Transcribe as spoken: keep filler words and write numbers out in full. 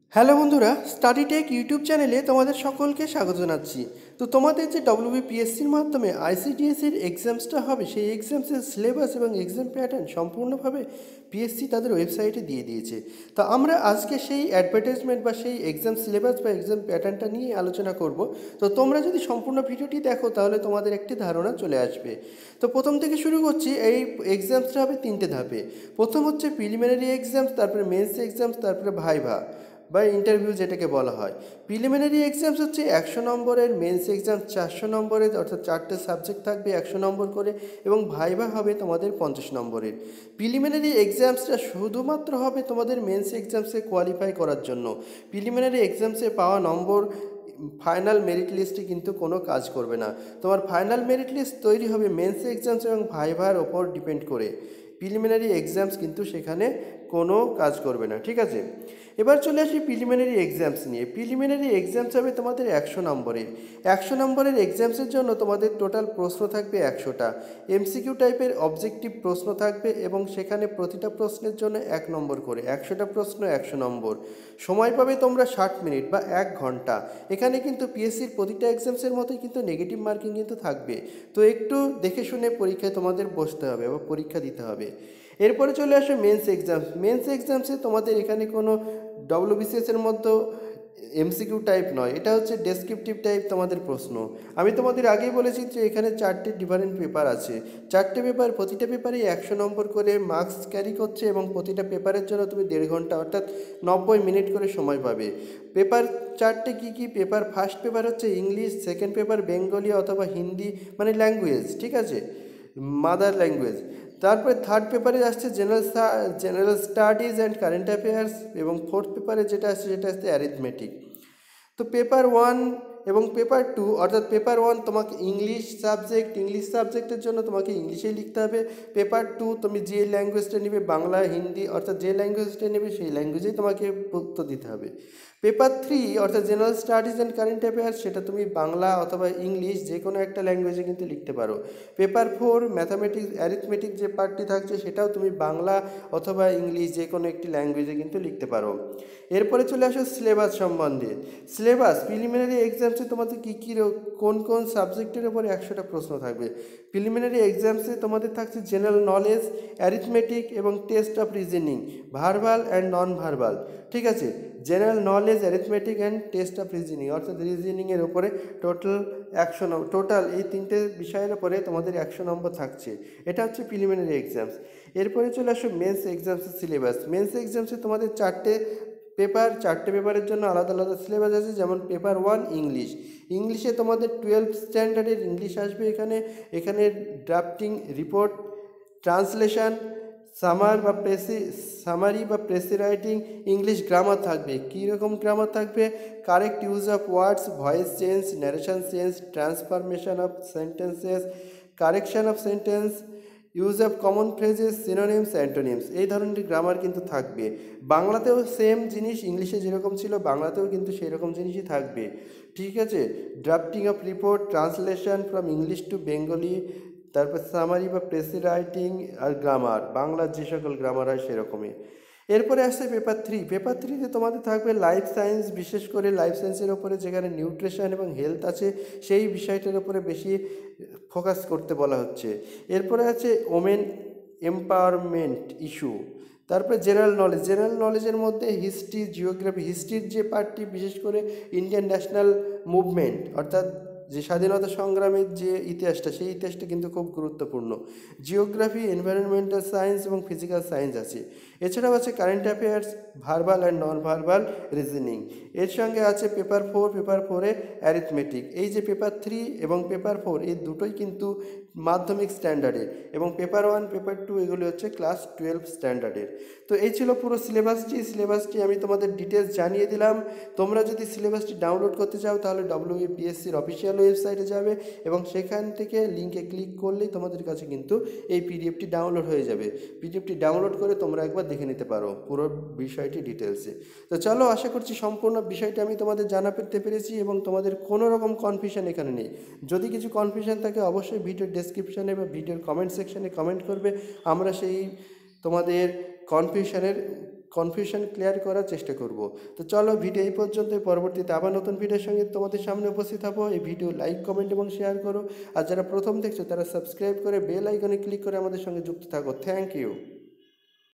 Hello বন্ধুরা, study take YouTube চ্যানেলে তোমাদের সকলকে স্বাগত জানাচ্ছি। তো তোমাদের যে ডব্লিউবিপিএসসির মাধ্যমে আইসিডিএসির এক্সামসটা হবে, সেই এক্সামসের সিলেবাস এবং এক্সাম প্যাটার্ন সম্পূর্ণভাবে পিএসসি তাদের ওয়েবসাইটে দিয়ে দিয়েছে। তো আমরা আজকে সেই অ্যাডভার্টাইজমেন্ট বা সেই এক্সাম সিলেবাস বা এক্সাম প্যাটার্নটা নিয়ে আলোচনা করব। তো তোমরা যদি সম্পূর্ণ ভিডিওটি দেখো তাহলে তোমাদের একটি ধারণা চলে আসবে। তো প্রথম থেকে শুরু করছি। এই এক্সামসটা হবে তিনটে ধাপে। প্রথম হচ্ছে প্রিলিমিনারি এক্সামস, তারপরে মেন্স এক্সামস, তারপরে ভাইভা বা ইন্টারভিউ যেটাকে বলা হয়। প্রিলিমিনারি এক্সামস হচ্ছে একশো নম্বরের, মেন্স এক্সাম চারশো নম্বরের, অর্থাৎ চারটে সাবজেক্ট থাকবে একশো নম্বর করে, এবং ভাইভা হবে তোমাদের পঞ্চাশ নম্বরের। প্রিলিমিনারি এক্সামসটা শুধুমাত্র হবে তোমাদের মেন্স এক্সামসে কোয়ালিফাই করার জন্য। প্রিলিমিনারি এক্সামসে পাওয়া নম্বর ফাইনাল মেরিট লিস্টে কিন্তু কোনো কাজ করবে না। তোমার ফাইনাল মেরিট লিস্ট তৈরি হবে মেন্স এক্সামস এবং ভাইভার ওপর ডিপেন্ড করে। প্রিলিমিনারি এক্সামস কিন্তু সেখানে কোনো কাজ করবে না, ঠিক আছে। এবার চলে আসি প্রিলিমিনারি এক্সামস নিয়ে। প্রিলিমিনারি এক্সামস হবে তোমাদের একশো নম্বরের। একশো নম্বরের এক্সামসের জন্য তোমাদের টোটাল প্রশ্ন থাকবে একশোটা। এমসিকিউ টাইপের অবজেক্টিভ প্রশ্ন থাকবে এবং সেখানে প্রতিটা প্রশ্নের জন্য এক নম্বর করে, একশোটা প্রশ্ন একশো নম্বর। সময় পাবে তোমরা ষাট মিনিট বা এক ঘন্টা। এখানে কিন্তু পিএসসির প্রতিটা এক্সামসের মতোই কিন্তু নেগেটিভ মার্কিং কিন্তু থাকবে। তো একটু দেখে শুনে পরীক্ষায় তোমাদের বসতে হবে বা পরীক্ষা দিতে হবে। এরপরে চলে আসে মেন্স এক্সামস। মেন্স এক্সামসে তোমাদের এখানে কোনো ডব্লিউবিসিএসের মতো এমসিকিউ টাইপ নয়, এটা হচ্ছে ডেসক্রিপটিভ টাইপ তোমাদের প্রশ্ন। আমি তোমাদের আগেই বলেছি যে এখানে চারটে ডিফারেন্ট পেপার আছে। চারটে পেপার, প্রতিটা পেপারেই একশো নম্বর করে মার্কস ক্যারি করছে এবং প্রতিটা পেপারের জন্য তুমি দেড় ঘন্টা অর্থাৎ নব্বই মিনিট করে সময় পাবে। পেপার চারটে কী কী পেপার? ফার্স্ট পেপার হচ্ছে ইংলিশ, সেকেন্ড পেপার বেঙ্গলি অথবা হিন্দি, মানে ল্যাঙ্গুয়েজ, ঠিক আছে, মাদার ল্যাঙ্গুয়েজ। তারপরে থার্ড পেপারে আসছে general general studies and current affairs, এবং ফোর্থ পেপারে যেটা আসছে সেটা আসছে অ্যারিথমেটিক। তো পেপার ওয়ান এবং পেপার টু, অর্থাৎ পেপার ওয়ান তোমাকে ইংলিশ সাবজেক্ট, ইংলিশ সাবজেক্টের জন্য তোমাকে ইংলিশেই লিখতে হবে। পেপার টু তুমি যে ল্যাঙ্গুয়েজটা নেবে, বাংলা, হিন্দি, অর্থাৎ যে ল্যাঙ্গুয়েজটা নেবে সেই ল্যাঙ্গুয়েজেই তোমাকে উত্তর দিতে হবে। পেপার থ্রি অর্থাৎ general studies and current affairs, সেটা তুমি বাংলা অথবা ইংলিশ যে কোনো একটা ল্যাঙ্গুয়েজে কিন্তু লিখতে পারো। পেপার ফোর ম্যাথামেটিক্স অ্যারিথমেটিক যে পার্টটি থাকছে সেটাও তুমি বাংলা অথবা ইংলিশ যে কোনো একটি ল্যাঙ্গুয়েজে কিন্তু লিখতে পারো। এরপরে চলে আসো সিলেবাস সম্বন্ধে। সিলেবাস প্রিলিমিনারি এক্সামসে তোমাদের কী কী কোন কোন সাবজেক্টের ওপরে একশোটা প্রশ্ন থাকবে। প্রিলিমিনারি এক্সামসে তোমাদের থাকছে জেনারেল নলেজ, অ্যারিথমেটিক এবং test of reasoning, verbal and non verbal, ঠিক আছে। General knowledge, arithmetic and test of reasoning, অর্থাৎ রিজনিংয়ের ওপরে টোটাল একশো নম্বর, টোটাল এই তিনটে বিষয়ের ওপরে তোমাদের একশো নম্বর থাকছে। এটা হচ্ছে প্রিলিমিনারি এক্সামস। এরপরে চলে আসো মেন্স এক্সামসের সিলেবাস। মেন্স এক্সামসে তোমাদের চারটে পেপার, চারটে পেপারের জন্য আলাদা আলাদা সিলেবাস আছে। যেমন পেপার ওয়ান ইংলিশ, ইংলিশে তোমাদের টুয়েলভ স্ট্যান্ডার্ডের ইংলিশ আসবে। এখানে এখানে ড্রাফটিং, রিপোর্ট, ট্রান্সলেশন, সামার বা প্রেসি সামারি বা প্রেসি রাইটিং, ইংলিশ গ্রামার থাকবে। কী রকম গ্রামার থাকবে? Correct use of words, voice change, narration change, transformation of sentences, correction of sentence, use of common phrases, synonyms, antonyms, এই ধরনের grammar কিন্তু থাকবে। বাংলাতেও সেম জিনিস, ইংলিশে যেরকম ছিল বাংলাতেও কিন্তু সেই রকম জিনিসই থাকবে, ঠিক আছে। Drafting of report, translation from English to Bengali, তারপর সামারি বা প্রেসি রাইটিং, আর গ্রামার, বাংলার যে সকল গ্রামার হয় সেরকমই। এরপরে আসছে পেপার থ্রি। পেপার থ্রিতে তোমাদের থাকবে লাইফ সায়েন্স, বিশেষ করে লাইফ সায়েন্সের ওপরে যেখানে নিউট্রিশন এবং হেলথ আছে সেই বিষয়টার উপরে বেশি ফোকাস করতে বলা হচ্ছে। এরপরে আছে ওমেন এম্পাওয়ারমেন্ট ইস্যু। তারপরে জেনারেল নলেজ, জেনারেল নলেজের মধ্যে হিস্ট্রি, জিওগ্রাফি, হিস্ট্রির যে পার্টটি বিশেষ করে ইন্ডিয়ান ন্যাশনাল মুভমেন্ট, অর্থাৎ যে স্বাধীনতা সংগ্রামের যে ইতিহাসটা, সেই ইতিহাসটা কিন্তু খুব গুরুত্বপূর্ণ। জিওগ্রাফি, এনভায়রনমেন্টাল সায়েন্স এবং ফিজিক্যাল সায়েন্স আছে। এছাড়াও আছে current affairs, verbal and non verbal reasoning. এর সঙ্গে আছে পেপার ফোর, পেপার ফোরে অ্যারিথমেটিক। এই যে পেপার থ্রি এবং পেপার ফোর এই দুটোই কিন্তু মাধ্যমিক স্ট্যান্ডার্ডের, এবং পেপার ওয়ান, পেপার টু এগুলি হচ্ছে ক্লাস টুয়েলভ স্ট্যান্ডার্ডের। তো এই ছিল পুরো সিলেবাসটি। সিলেবাসটি আমি তোমাদের ডিটেলস জানিয়ে দিলাম। তোমরা যদি সিলেবাসটি ডাউনলোড করতে চাও তাহলে ডব্লিউবিপিএসসির অফিসিয়াল ওয়েবসাইটে যাবে এবং সেখান থেকে লিঙ্কে ক্লিক করলেই তোমাদের কাছে কিন্তু এই পিডিএফটি ডাউনলোড হয়ে যাবে। পিডিএফটি ডাউনলোড করে তোমরা একবার দেখে নিতে পারো পুরো বিষয়টি ডিটেলসে। তো চলো, আশা করছি সম্পূর্ণ বিষয়টি আমি তোমাদের জানাতে পেরেছি এবং তোমাদের কোনো রকম কনফিউশন এখানে নেই। যদি কিছু কনফিউশন থাকে অবশ্যই ভিডিওর ডেসক্রিপশানে বা ভিডিওর কমেন্ট সেকশানে কমেন্ট করবে। আমরা সেই তোমাদের কনফিউশনের কনফিউশন ক্লিয়ার করার চেষ্টা করব। তো চলো ভিডিও এই পর্যন্ত, পরবর্তীতে আবার নতুন ভিডিওর সঙ্গে তোমাদের সামনে উপস্থিত হবো। এই ভিডিও লাইক, কমেন্ট এবং শেয়ার করো। আর যারা প্রথম দেখছো তারা সাবস্ক্রাইব করে বেল আইকনে ক্লিক করে আমাদের সঙ্গে যুক্ত থাকো। Thank you.